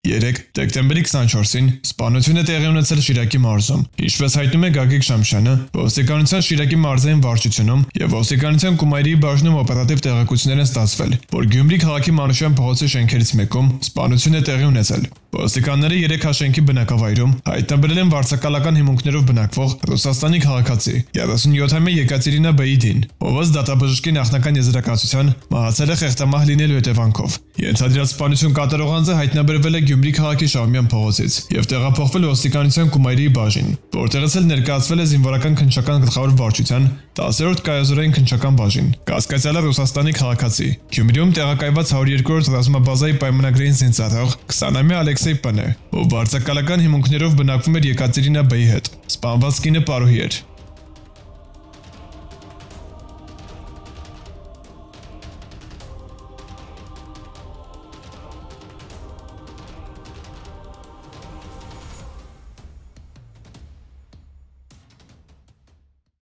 3 դեկտեմբերի 24-ին սպանություն է տեղի ունեցել Շիրակի մարզում։ Հիշվեց հայտնում է Գագիկ Շամշյանը, ոստիկանության Շիրակի մարզային վարչությունում եւ ոստիկանության Կումայրի բաժնում օպերատիվ տեղեկություններ են ստացվել, որ Գյումրի քաղաքի Մանուշյան փողոցի շենքերից մեկում սպանություն է տեղի ունեցել։ Ոստիկանները 3 հաշենքի բնակավայրում հայտնաբերել են վարձակալական հիմունքներով բնակվող Ռուսաստանի քաղաքացի 37-ամյա Եկատերինա Բեյդին, ով ըստ դատաբժշկի նախնական եզրակացության մահացել է խեղդամահ լինելու հետևանքով։ Ենթադրյալ սպանություն կատարող անձը հայտնաբերվել է Գյումրի քաղաքի Շահումյան փողոցից եւ տեղափոխվել ոստիկանության Կումայրի բաժին, որտեղից էլ ներկայացվել է զինվորական քննչական գլխավոր վարչության 10-րդ կայազորային քննչական բաժին։ Կասկածյալը Ռուսաստանի քաղաքացի, Գյումրիում տեղակայված 102-րդ ռազմաբազայի պայմանագրային զինծառայող 20-ամյա Ալեքսեյ Պն է, ով վարձակալական հիմունքներով բնակվում էր Եկատերինա Բեյի հետ։ Սպանված կինը պարուհի էր։